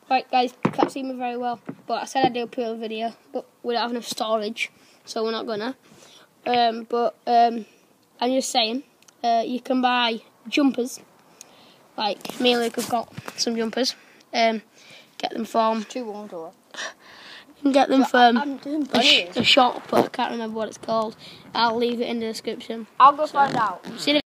Right, guys, you can't see me very well, but I said I'd do a pure video, but we don't have enough storage, so we're not gonna. I'm just saying, you can buy jumpers. Like me and Luke have got some jumpers. Get them from. Too warm to wear. You can get them from a shop, but I can't remember what it's called. I'll leave it in the description. I'll go find out. See you in a